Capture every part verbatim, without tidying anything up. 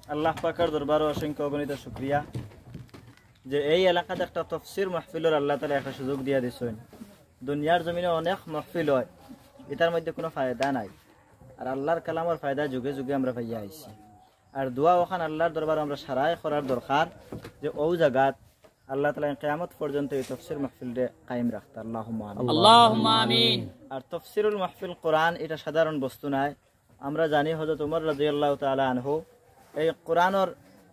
আল্লাহ পাকের দরবারে অসংখ্য অগণিত শুকরিয়া যে এই এলাকাতে একটা তফসির মাহফিলের আল্লাহ তাআলা একটা সুযোগ দিয়া দিয়েছেন। দুনিয়ার জমিনে অনেক মাহফিল হয়, এটার মধ্যে কোনো ফায়দা নাই। আর আল্লাহর কালামের ফায়দা যুগে যুগে আমরা পাইয়া আইছি। আর দোয়া ওখান আল্লাহর দরবারে আমরা সারাই করার দরকার যে ও জায়গাত আল্লাহ তাআলা কিয়ামত পর্যন্ত এই তফসির মাহফিলকে কায়েম রাখতে। আল্লাহুম্মা আমিন। আল্লাহুম্মা আমিন। আর তফসিরুল মাহফিল কোরআন এটা সাধারণ বস্তু নাই। আমরা জানি হযরত ওমর রাদিয়াল্লাহু তাআলা আনহু এই কোরআনের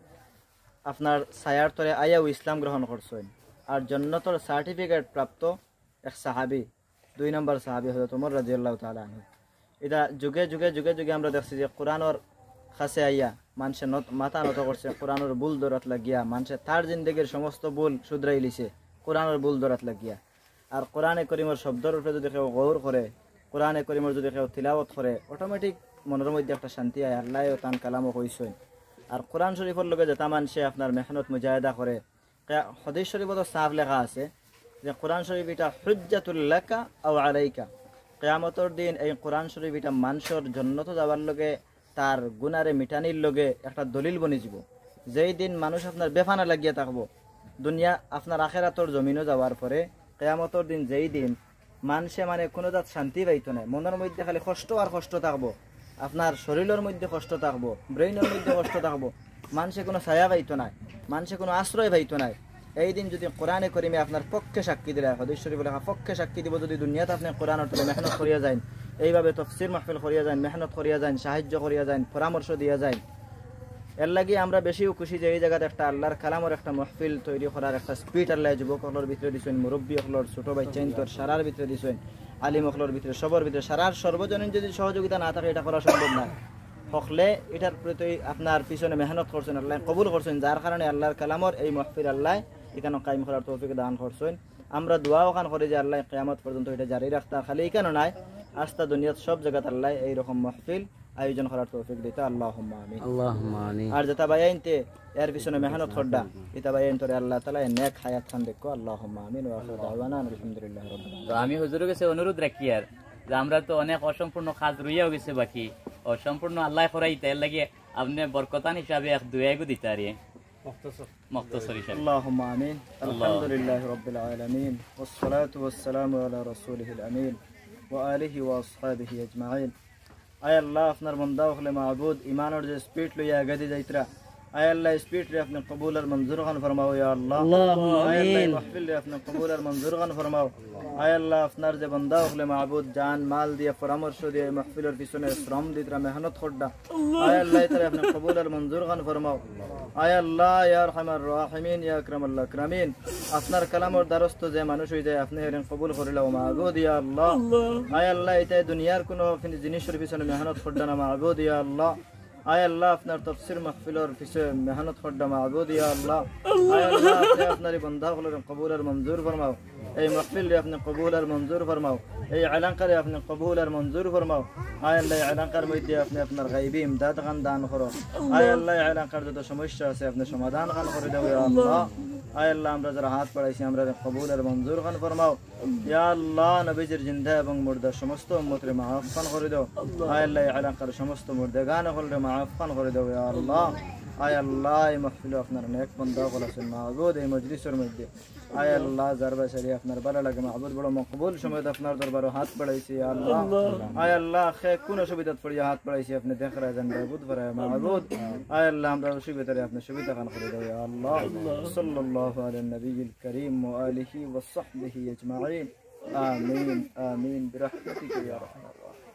আপনার ছায়ার তলে আয়াও ইসলাম গ্রহণ করছেন। আর জান্নাতের সার্টিফিকেট প্রাপ্ত এক সাহাবী, দুই নম্বর সাহাবী হযরত ওমর রাদিয়াল্লাহু তাআলা আনহু। এটা যুগে যুগে যুগে যুগে আমরা দেখছি যে কোরআনের কাছে আইয়া মানুষে মাথা নত করছে, কোরআনের ভুল দরাত লাগিয়া মানুষে তার জিন্দগির সমস্ত ভুল শুধরাই লিছে কোরআনের ভুল দরাত লাগিয়া। আর কোরআনে করিমের শব্দের উপরে যদি কেউ গৌর করে, কোরআনে করিমের যদি কেউ তিলাওয়াত করে, অটোমেটিক মনের মধ্যে একটা শান্তি আয়। আল্লাহ তান কালামও কইছেন। আর কোরআন শরীফের লগে যেটা মানুষে আপনার মেহনত মুজাহিদা করে, হাদিস শরীফত সাফ লেখা আছে যে কোরআন শরীফ এটা হুজ্জাতুল লাকা আও আলাইকা। কিয়ামতের দিন এই কোরআন শরীফ এটা মানুষের জান্নাতে যাওয়ার লগে তার গুনারে মিটানির লগে একটা দলিল বনি যাব। যেই দিন মানুষ আপনার বেফানা লাগিয়া থাকবো দুনিয়া আপনার আখেরাতর জমিনও যাওয়ার পরে, কিয়ামতের দিন যেই দিন মানুষে মানে কোনো জাত শান্তি পাইতো না, মনের মধ্যে খালি কষ্ট আর কষ্ট থাকবো, আপনার শরীরের মধ্যে কষ্ট থাকবো, ব্রেইনের মধ্যে কষ্ট থাকবো, মানুষে কোনো ছায়া পাইতো না, মানুষে কোনো আশ্রয় পাইতো না। এই দিন যদি কোরআনে করিমে আপনার পক্ষে সাক্ষী দিলে, হাদিস শরীফে লেখা পক্ষে সাক্ষী দিব, যদি দুনিয়াতে আপনি কোরআনের তলে মেহনত করিয়া যান, এইভাবে তফসির মাহফিল করিয়া যান, মেহনত করিয়া যান, সাহায্য করিয়া যান, পরামর্শ দিয়া যায়, এর লাগি আমরা বেশিও খুশি যে এই জায়গাতে একটা আল্লাহর কালামের একটা মাহফিল তৈরি করার একটা স্পিড আল্লাহ যুবকগুলোর ভিতরে দিচ্ছেন, মুরব্বী হকলোর ছোট বাচ্চাইন তোর সারার ভিতরে দিচ্ছেন, আলিম হকলোর ভিতরে সবর ভিতরে সারার সর্বজনীন যদি সহযোগিতা না থাকে এটা করা সম্ভব না। হকলে এটার প্রতি আপনার পিছনে মেহনত করছেন, আল্লাহ কবুল করছেন, যার কারণে আল্লাহর কালামর এই মাহফিল আল্লাহ এখানে কায়েম করার তৌফিক দান করছেন। আমরা দোয়াও খান করি যে আল্লাহ কিয়ামত পর্যন্ত এটা জারি রাখতে। খালি এখানে নাই, আস্তা দুনিয়ার সব জায়গাতে আল্লাহ এইরকম মাহফিল আয়োজন করার তৌফিক দিতে। আল্লাহুম্মা আমিন। আল্লাহুম্মা আমিন। আর যেটা বায়াইনতে এর পিছনে মেহনত করডা এটা বায়াইন তোরে আল্লাহ তাআলা নেক হায়াত খান দেখো। আল্লাহুম্মা আমিন। ওয়া আখিরু দাওয়ানা আলহামদুলিল্লাহি রাব্বিল আলামিন। তো আমি হুজুরের কাছে অনুরোধ রাখি আর যে আমরা তো অনেক অসম্পূর্ণ কাজ রইয়াও গেছে বাকি, অসম্পূর্ণ আল্লাহ করাইতে এর লাগে আপনি বরকতান হিসাবে এক দুয়াইগো দিতে আরে মুক্তসর মুক্তসর হিসাবে। আল্লাহুম্মা আমিন। আলহামদুলিল্লাহি রাব্বিল আলামিন ওয়াস সালাতু ওয়াস সালামু আলা রাসূলিহিল আমিন ওয়া আলিহি ওয়া আসহাবিহি আজমাইন। আয় আল্লাহ আপনার বান্দা হলে মাবুদ ইমানের যে স্পিড লইয়া আগাদি যাইতরা, আয় আল্লাহ স্পিড রে আপনি কবুল আর মঞ্জুর খান ফরমাও ইয়া আল্লাহ। আয় আল্লাহ মাহফিল রে আপনি কবুল আর মঞ্জুর খান ফরমাও। আয় আল্লাহ আপনার যে বান্দা হলে মাবুদ জান মাল দিয়ে পরামর্শ দিয়ে মাহফিলের পিছনে শ্রম দিতরা মেহনত করডা, আয় আল্লাহ তারে আপনি কবুল আর মঞ্জুর খান ফরমাও। আয় আল্লাহ ইয়া আরহামার রাহিমিন ইয়া আকরামাল আকরামিন, আপনার কালামের দ্বারস্থ যে মানুষ হই যায় আপনি হেরেন কবুল করিলাও মাবুদ ইয়া আল্লাহ। আয় আল্লাহ এটাই দুনিয়ার কোনো জিনিসের পিছনে মেহনত করডা না মাবুদ ইয়া আল্লাহ। আয় আল্লাহ আপনার তফসির মাহফিলের পিছনে মেহনত করডা মাবুদ ইয়া আল্লাহ। আয় আল্লাহ আপনি আপনার বান্দা হলেন কবুল আর মঞ্জুর ফরমাও। এই মাহফিল রে আপনি কবুল আর মঞ্জুর ফরমাও, এই এলাকারে আপনি কবুল আর মঞ্জুর ফরমাও। আয় আল্লাহ এলাকার মধ্যে আপনি আপনার গায়বী ইমদাদ খান দান করো। আয় আল্লাহ এলাকার যত সমস্যা আছে আপনি সমাধান খান করে দাও ইয়া আল্লাহ। আয় আল্লাহ আমরা যারা হাত বাড়াইছি আমরা কবুল আর মঞ্জুর খান ফরমাও ইয়া আল্লাহ। নবীজির জিন্দা এবং মুর্দা সমস্ত উম্মতরে মাফ খান করে দাও। আয় আল্লাহ এলাকার সমস্ত মুর্দাগান হলরে মাফ খান করে দাও ইয়া আল্লাহ। আয় আল্লাহ এই মাহফিল আপনার নেক বান্দা বলেছেন মাবুদ এই মজলিসের মধ্যে, আয় আল্লাহ জারবা সারি আপনার ভালো লাগে মাবুদ, বড় মকবুল সময় আপনার দরবারে হাত বাড়াইছি ইয়া আল্লাহ। আয় আল্লাহ খে কোন অসুবিধাত পড়িয়া হাত বাড়াইছি আপনি দেখ রাখেন মাবুদ ফরায় মাবুদ। আয় আল্লাহ আমরা অসুবিধারে আপনি সুবিধা খান করে দাও ইয়া আল্লাহ। সাল্লাল্লাহু আলা নবিয়িল কারীম ওয়া আলিহি ওয়া সাহবিহি আজমাইন। আমিন আমিন বিরহমাতিকা ইয়া রাহমার রাহিম।